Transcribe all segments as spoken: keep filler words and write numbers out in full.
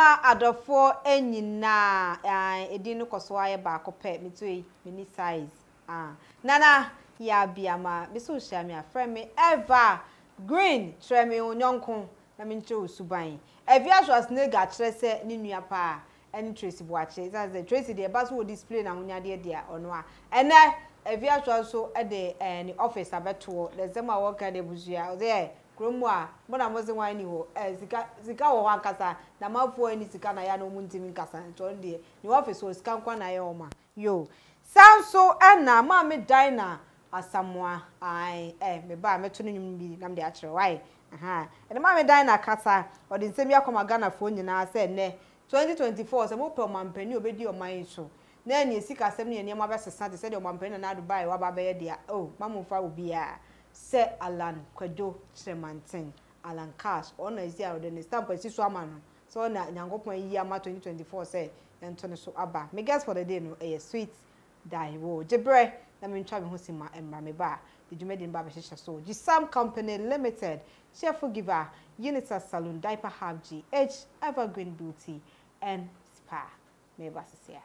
ma adofo enyina eh edi no koso aye ba kope mitui mini size ah nana ya biama me so hia me afre me ever green treme onyonko na me nche osuban evi aswas nega kire se ni nua pa eni Tracy Boache say Tracy de ba so display na hunya de de ono a ene evi aswas so e de eh ni office abeto de zema work de buzua o de kromu a bona moze wan ni ho eh sika sika wo akasa na mafu ani sika na ya no muntimi nkasa nto de ni office wo sika nkwa na ya oma yo sanso na ma me dina asamoa ai eh me ba meto no nyum bi na me de a kire why aha ene ma me dina kasa o de nsemi akoma Ghana fo nyina se ne twenty twenty-four se mo pe o mampani obedi o man so na ni sika sem ne niam abesesa de se de o mampani na Dubai wa ba be ye dia oh mamufa obi a se Alan Kwadwo Tremantin Alan Cash ona ezi a de stamp esi so ama no so na nyankopon yi ama twenty twenty-four say ento ne so aba me guess for the day no eh sweet die wo jebre na me ntwa me ho sima emra me ba the jumedi ba be hye so Gisam Company Limited chef giver Unita Salon Diaper Hub G H Evergreen Beauty and Spa me ba sesia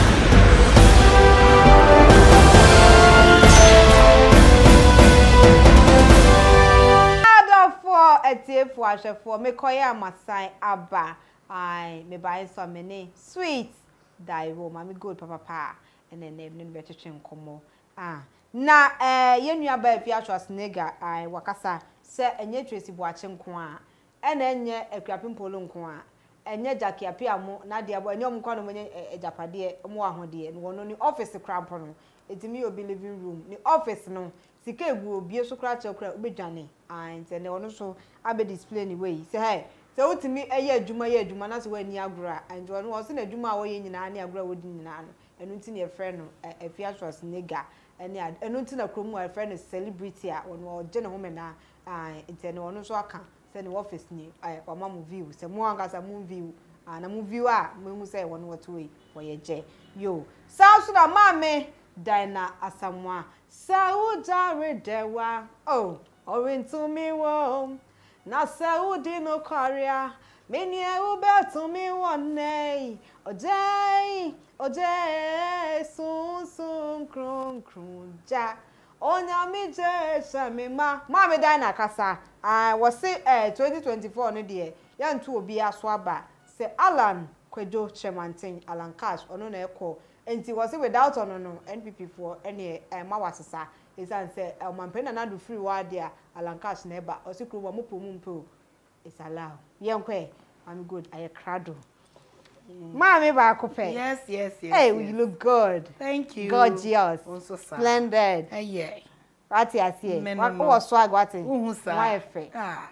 etiefo ahwefo me koya masai aba ai me buy so many sweet daiwo mami good papa pa ene ne ne be twetwe nkomo ah na eh yenua ba afi atwas nega ai wakasa se enye Tracy Boache nko a ene enye akuapimpolo nko a enye Jackie Apiamo na de abo enye omkwa no menye ejapade mo ahode no wono ni office crampo no etimi obi living room ni office no sika egu obi so kra kra obedwane ai nte ne wono so abe display ni way say hey se utimi eye adwuma ye adwuma na se wani agura and wono wo se na adwuma a wo ye nyina na agura wodi nyina no enu nti ne friend no afiatros nega ene enu nti na kromu a friend celebrity a wono oje ne home na ai nte ne wono so aka se ne office ni ai wa ma mu view se mu anga sa mu view na mu view a mu say wono what way wo ye je yo so na mame Dina Asamoa Saudi dewa oh orintu mi wo na Saudi no Korea meni e ube to mi wonne ojei ojei sun sun kron kron ja onya mi je shamima ma me Dina kasa ah wo se eh twenty twenty-four no de ya ntu obi aso aba se Alan Kwadwo Tremantin Alan Cash ono na ekọ enti was it without ono no N P P for any ma wasesa is an say o mampena na do free wa dia Alan Cash na eba o si kru mo po mu mpo is allow yenkwe I'm good I crado Mommy ba kope yes yes yes hey yes. You look good thank you gorgeous also splendid eh yeah Wati asie wa ko swag wati uhu sa wa efe ah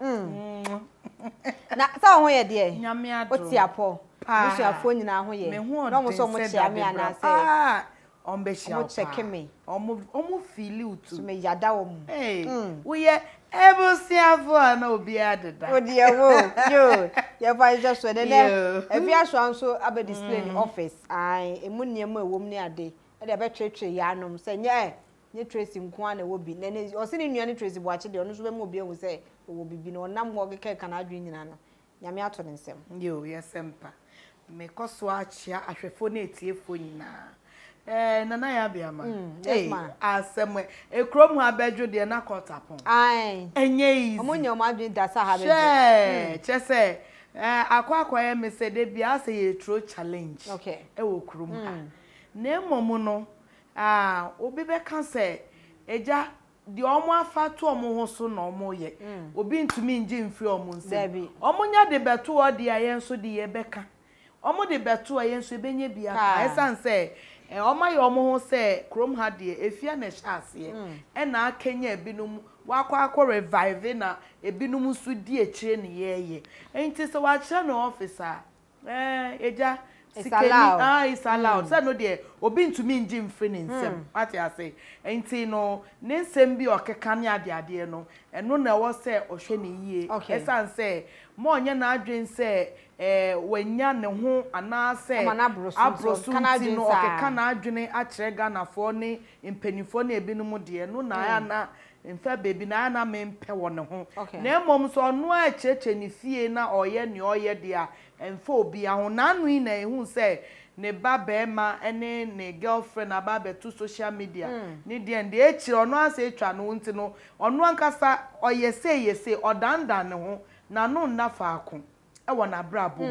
na sa ho ye de nyame ado oti apo busu afo nyina ho ye no mo so mo chia me ana se ah ombe chia mo check me omo omo feel utu so me yada wo mu eh we ye ebo siafo ana obi adeda odi ewo yo ye fa just we ne e fi aso anso abe display in office ai emu niam ewom ne ade e de be twetwe ya anom se nye nye Tracy nko ana wo bi ne o se ne nua ne Tracy Boache de ono so be mo bi ehu se wo bibi no nam ho geke kana adwe nyina no nyame ato ne nsem yo yesempa me koso achia ahwefo na etiefo nyina eh nana ya bia ma eh asemwe ekrom ha bedwo de na kotapon ai enye easy omonye o adwe da sa ha bedwo che chese eh akwa akwa ya mesede bia se ye tro challenge okay e wo krom ha na emom no ah obi be kan se eja di omo afatu omo ho so na omo ye obi ntumi nje mfiri omo nse omo nya de beto o de ayen so de ye beka omo de beto ayen so ebenye bia ka esan se e omo ye omo ho se krom ha de efia na hyase e na akenya ebinum wakwa akọ revive na ebinum so di ekire ne ye ye enti se wa kire na officer eh eja sikeni ah is allowed say no de obi ntumi nji mfiri ne nsem ati ase enti no ne nsem bi okeka ne ade ade no eno na wo se ohwe ne yie esan se mo onye na adwen se eh wanya ne ho ana se abrosu no okeka na adwene a kire Ghana fo ne impenifo na ebinum de no na ya na mfa baby na na mempe wo ne ho na emom so no a cheche ne fie na oye ne oye de a emfa obi a ho na anu na ehun se ne baba ema ene ne girlfriend ababa to social media ni de de echi ono asa etwa no nti no ono ankasa oye se yese odanda ne ho na no na faako e wo na brabo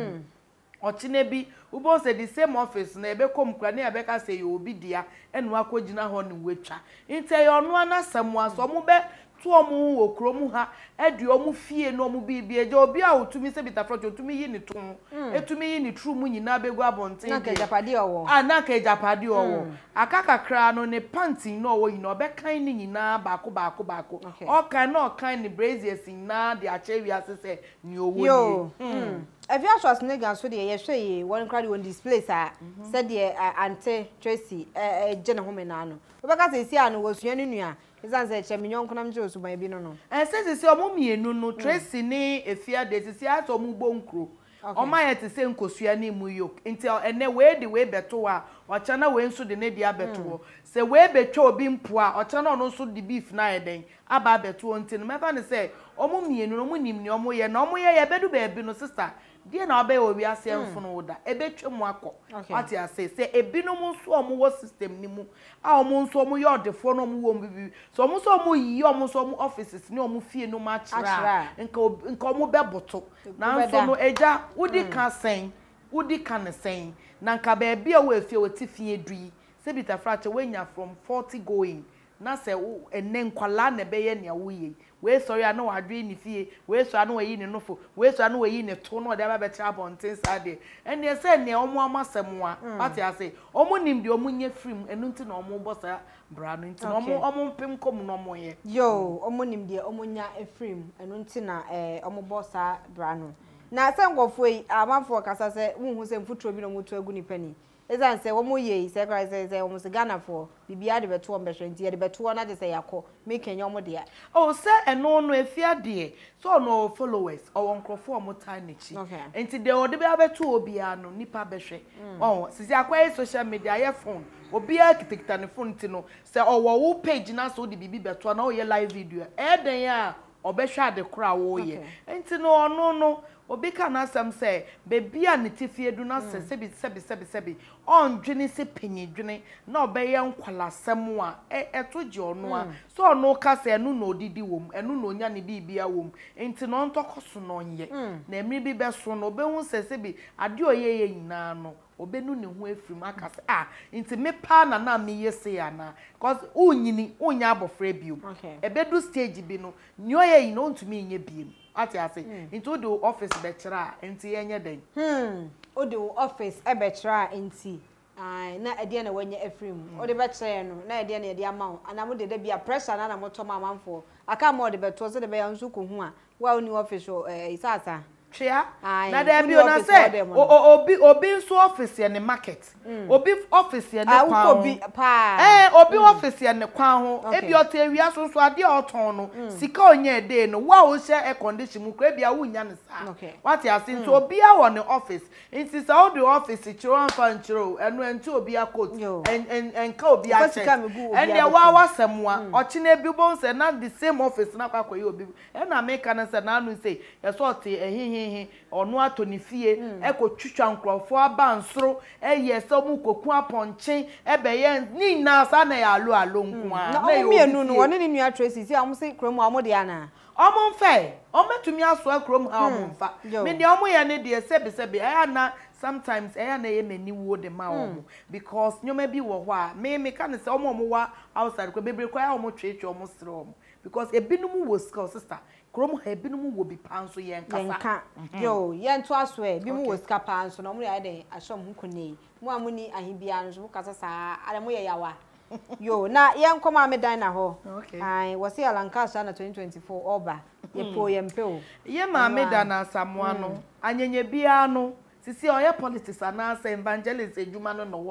ochine bi ubo se the same office na ebe kom kra na ebe ka se ye obi dia enu akogina ho ne wetwa nti ye ono anasam aso mo be to omo wo krom ha edi omo fie no omo bibi eje obi a otumi se bitafrot otumi yi ni ton etumi yi ni tru mu nyina begu abonten na ka japade owo ah na ka japade owo akaka kra no ne panty no owo yi no be kan ni nyina baako baako baako o kan no kan ni braziers na de achewi asese ni owo ni if you ask nigga so dey ye ye one crowd on display sa said the ante Tracy eh jene home na no obeka se si anu wo sua nua izan se che minyon kunam je osuban bi no no eh se se omo mienu no Tracy ni efia de se se aso omo bonkro oma ye te se nkosua ni mu yok nti ene we de we beto a ocha na we nso de ne dia beto se we betwa obi mpo a ocha na no nso de beef na eden aba beto nti no mefa ne se omo mienu no mu nim ni omo ye na omo ye ye bedu be bi no sister die na obe obi ase mfono woda ebetwemu akọ ati ase se ebinu mu so omo wo system ni mu a omo nso omo ye odefo no omo wo bibi so omo so omo yi omo so omo offices ni omo fie no ma chira nka nka omo beboto na nso no eja udi kan sen udi kan sen na nka ba bia wo afie wo ti fie dui se bitafrache wenya from forty going na se enne nkwala na be ye ne wo ye we sorry ana wa adwe ni fie we so ana wa yi ni nofo we so ana wa yi ni to no de ba be tra bonten sade enne se ne omo amasem a ati ase omo nim de omo nye film enu nti na omo bosa bra no nti na omo omo mpem kom no omo ye yo omo nim de omo nya film enu nti na eh omo bosa bra no na se ngofo yi amafo kasa se hu se mfutro bi no mutu agu ni pani ezan se wo mo ye se kra se se wo mo se Ghana for bibia de beto on behwe nti de beto na de se yakọ me kenya mo de oh se eno no efia de so no followers o nkrofo mo tan nechi nti de o de be abeto obia no nipa behwe oh sisi akwa social media ye phone obia kitikita ne phone ti no se o wo page na so de bibi beto na o ye live video e den ya obehwe ade kra wo ye nti no ono no obi ka na asem se bebia ne tifie du na se sebi sebi sebi sebi on dwene se penyedwene na obeye nkwalasem a eto je ono a so ono ka se enu na odidi wom enu na onya ne bibia wom enti no ntokoso no nye na emri bi beso no obehu se sebi ade oyeye nyina no obenu ne ho afrim aka se ah enti me pa na na me yese ya na cause unyini unya abofra biom ebedu stage bi no nyoye yi no ntumi nye biem ati ase into the office betra enti yenye den hmm o the office e betra enti ai na ade na wanye afrim o de betra no na ade na ade ama ana mo de da bia pressure na na mo to mamamfo aka mo de beto so de be yansu ko hu a wa oni office eh isasa Chia na there be una say obi obi so office ye ne market obi office ye ne kwan obi pa eh obi office ye ne kwan ho e bi oto ewia so so ade oton no sika onye de no wa o she air condition mu kra bia wunya ne sa what you say so obi a won the office inti say all the office chiro anfa nchiro enu enti obi a coat en en en ka obi a check en dia wa wasemwa ochi na bi bon say na the same office na kwa koyi obi e na make na say na anu say e so ote ehihi onu atoni fie e ko twitwa nkrofo aba nsoro e ye se mu koku aponche e be ye ni na sa na ya alo alo nko a na o mienu no woni ni nua Tracy si am se kromu amode ana omo mfe o metumi aso akrom ha omo mfa me de omo ye ne de sebe sebe e na sometimes e na ye mani wo de ma omo because nyoma bi wo ho a me me kan se omo omo wa outside ko bebre kwa omo twetwe omo sere omo because ebinum wo skill sister krom ha ebinum wo bi panso ye nkasa yo ye nto aso e bi mu wo ska panso no mo ya den ashom hu kunei mu amuni ahibia no so kasa saa ale mo ye yawa yo na ye nkoma me dan na ho ai wose Alankasa na twenty twenty-four oba ye po ye mpe o ye ma me dan na samoa no anyenye bia no sisi oye politics ana sa evangelist ejuma no no wo ye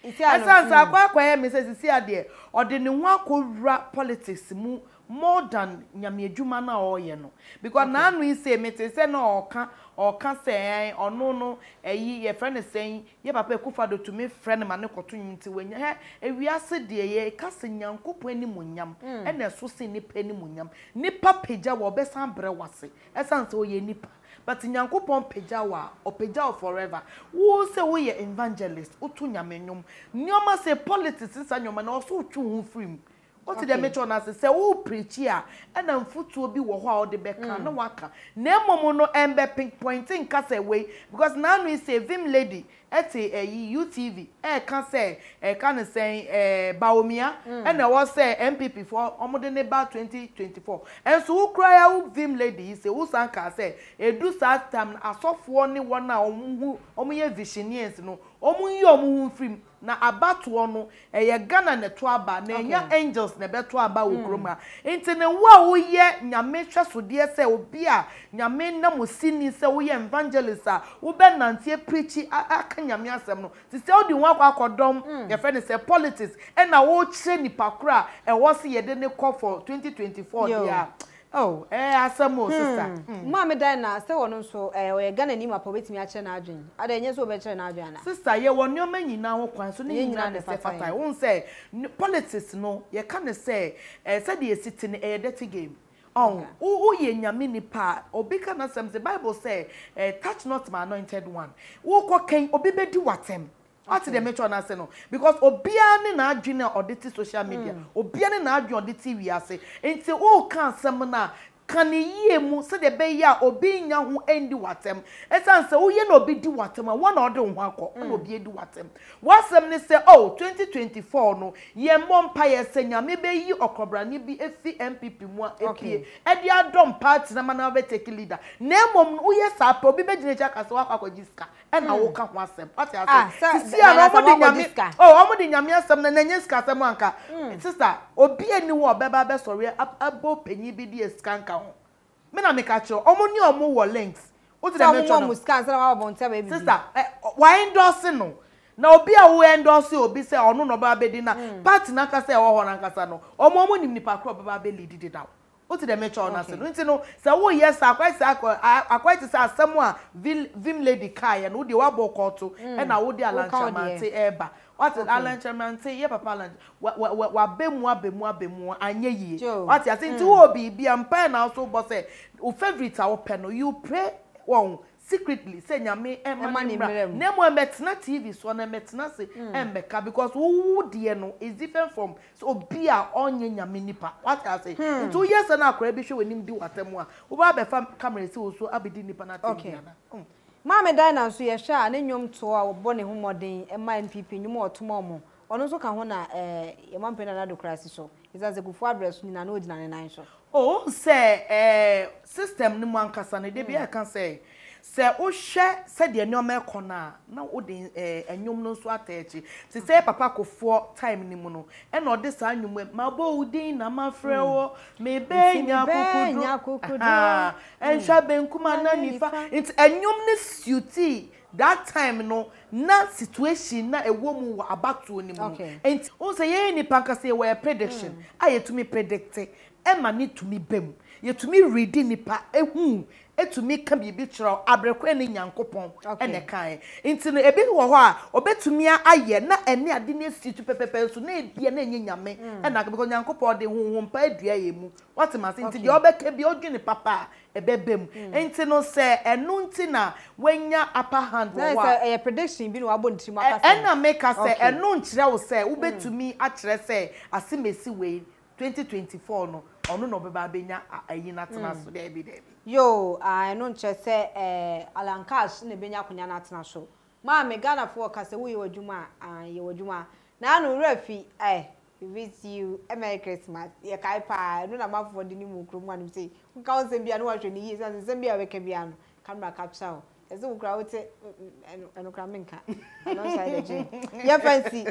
Esa nsa akwa akwa ya me say sisi ade o de ne ho akowura politics mu more than nyame adwuma na o ye no because na anu ise mete say na oka oka say ono no eyi ye friend say ye papa Akufo-Addo to me friend ma ne koto nyinti wenya he ewiase de ye ka se Nyankopon ani munyam e na so se nipa ani munyam nipa peja wo be san bre wase esan se o ye nipa but Nyankopon peja wa o peja forever wo se wo ye evangelist otu nyame nyom nyoma say politics sa nyoma na o so twu hu free what did they make on us say oh preach here and then foot be wo ho de beka no waka na emomo no embe pinpointing ka say way because now we say Vim lady at a U T V e can say e can say eh Baomia and I was say M P P for omo de ba twenty twenty-four and so who cry out Vim lady say who sanka say e do that time asofo ni one na omu omu ye visionaries no omu yi omu film na abato no eye Ghana ne to aba na enya angels na beto aba wo kroma enti ne wo a wo ye nyame hwesode se obi a nyame na mosini se wo ye evangelist a wo be nantie preach aka nyame asem no ti se odi ho akwa akodom ye fe ne se politics e na wo kire nipa kura e wo se ye de ne call for twenty twenty-four dia oh eh asemo sister ma me dan na se wono so eh o ye Ghana ni mapo betimi a kire na adwen ada enye so be kire na adwen na sister ye wonyo manyina ho kwan so ne nyina ne se fatai won say politics no ye ka ne say eh said ye city ne eh dirty game oh wo ye nyame nipa obi ka na some the Bible say eh touch not my anointed one wo ko ken obi be di watem what the metro na say no because obia ne na adwene audit social media obia ne na adwene audit wi ase enti wo kan sem na kan yie mu se de be ya obi nya ho endi watem esan se wo ye na obi di watem a wona ode ho akọ na obi edi watem wasem ne se oh twenty twenty-four no ye mompa ye se nyame be yi okobrani bi efi M P P mu a epie edi adom party na mana be take leader na emom wo ye sa pa obi be gine cha kase wa akwaji ska e na wo ka ho asem what ya say sisi a no mo de nyame oh omo de nyame asem na nanye ska asem anka sister obi ani wo obeba be sori abo panyi bi di eskanka me na me catch omo ni omo wo links o ti dem mention omo scan say na wa bonta baby sister why endorse no na obi a wo endorse obi say ono no ba be di na party na ka say wo ho na nkasa no omo omo ni nipa kro ba be lead di da o ti dem mention na say no nti no say wo yes akwai say akwai ti say asem a Vim lady kai no de wa bo koto e na wo de alanchamante eba what is alanchamante ye papa alanch wa wa bemu abemu abemu anye yi what you think wo bi bi ampa na so bo say o favorite a wo pe no you pray one secretly say nyame e manimra na mo metna T V so na metna say embeka because who de no is different from so bi a onye nyame nipa what I say two years na akora bi hwe wanim di watam a wo ba be fa camera si wo so abedi nipa na T V na ma me dan na so ye hwa ne nwom to a wo bone ho modern e ma M P P nwom otomo mo ono so ka ho na eh ye mampena na docracy so iza ze Akufo-Addo so ni na no odina ne nan so oh say eh system ni mu ankasa ne de bi e kan say se o hwe se de ne o me kona na o de eh enwom no so atachi se say papa Akufo time ni mu no e na o de sa anwom ma bo udin na ma frɛ wo me be nya kukudu ah enhwa benkuma na nifa it enwom ne suiti that time no na situation na ewo mu wa abato ni mu enti o say ye ni panka say we prediction ayetumi predict e ma ni tumi bem yetumi read nipa ehu etumi ka bibi kyerɛ abrekwa ne Nyankopon ene kan enti no ebi wo ho a obetumi aye na ene ade ne situ pepepe so na ebie na enye nyame ena because Nyankopon de honhom pa adua ye mu what ma enti de obeka bi odwene papa ebebem enti no se enu nti na wenya upper hand wo wa na prediction bi no wabo ntimi aka se ena make us se enu nkyerɛ wo se ubetumi akyerɛ se asemesi we twenty twenty-four no ono no beba benya ayi na tena so dey bi dey yo I no nche se eh alankash na benya kunya na tena so ma me Ghana for ka se wo ye wadwuma ah ye wadwuma na anu rafi eh visit you Merry Christmas ye kai pa no na ma for di ni mu krom anu say nka on se bia no wa hwe ni yi se bia we ka bia no camera capture eze wo kra wote eno kra menka no side je ye fancy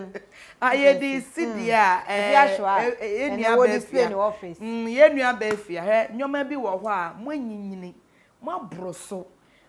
aye di sidia eh eni abefia mm ye nua abefia he nyoma bi wo ho a mo anyinyini mo abroso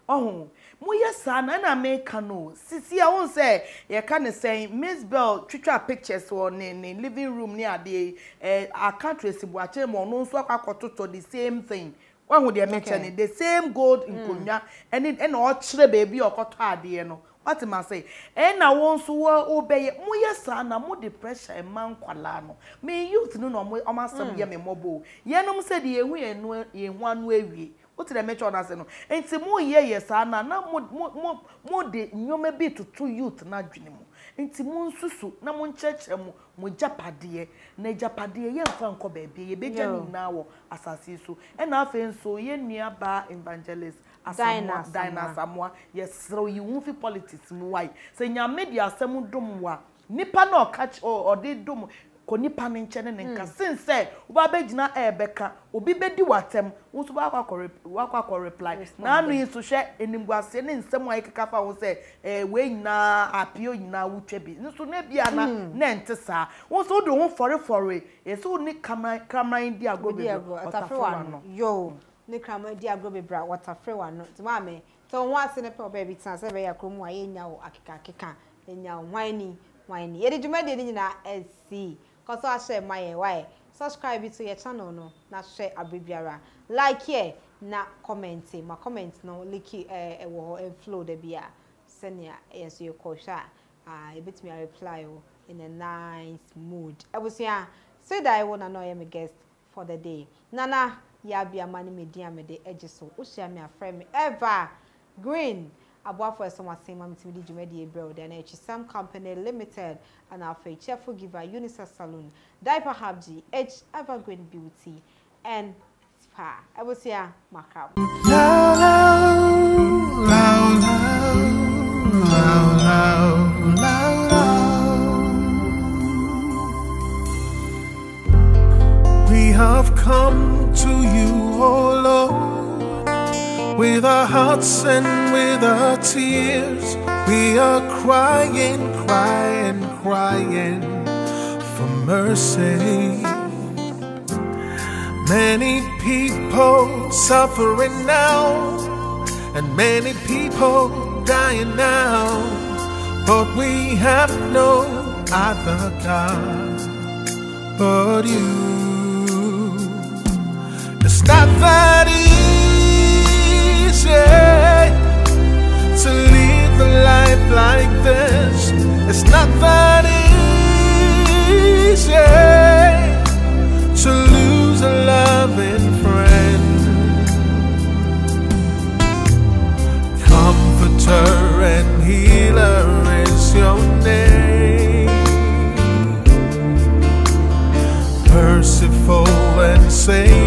oh mo yes na na make no sisi a won say ye ka ne say Miss Bell twitwa pictures on in living room near the eh I can't trace bu ache mo no nso akwakototo the same thing when would they mention the same gold in konya and it and all chire baby okoto ade no what am I say and na won so wo obey mo yes na mo the pressure e man kwala no me youth no no mo amasem ye me mobo ye no say the ehu ye no ye hu anu awie what did I mention on us no enti mo ye yes na na mo mo mo de nyoma bi to two youth na dwene mo enti mo nsusu na mo ncheche mo mo japade na japade ye mfa nko ba bia ye beja ni na wo asase so e na afa nso ye nua ba evangelist Asamoah Dinah Asamoah yes so you won fi politics mu why say nya media asem dom wa nipa na o catch or de dom ko nipa ne nche ne nka since say oba begina ebeka obi bedi watem wo so ba kwa kwa reply na anu isu hwe enimguase ne nsem wa ikeka fa wo say eh we nyina apio nyina wutwe bi nso na bia na na ntesa wo so do ho fore fore e so ni camera camera ndi agobe otafrewa no yo ni camera ndi agobe bra watafrewa no ti ma me so won ase ne pe baby tan se be yakrom wa ye nya wo akeka akeka nya hwan hwan ye de dwumade ni nyina esi cause I share my why subscribe to your channel no na share abibiara like here na comment my comment no like eh wo flow de bia senia yes you call sha ah e bit me reply in a nice mood ebusia say that I wanna know my guest for the day nana ya bia mani media me de edge so o share me a friend me ever green Abua for some same mammy to the Jumedi Bro, then H Sam Company Limited, and our faith cheerful giver Unicef Salon, Diaper Habji, H Evergreen Beauty, and Spa. I will see ya, Macab. We have come to you, oh Lord. With our hearts and with our tears, we are crying, crying, crying for mercy. Many people suffering now, and many people dying now, but we have no other God but you. It's not that easy to live a life like this. It's not that easy to lose a loving friend. Comforter and healer is your name. Merciful and savior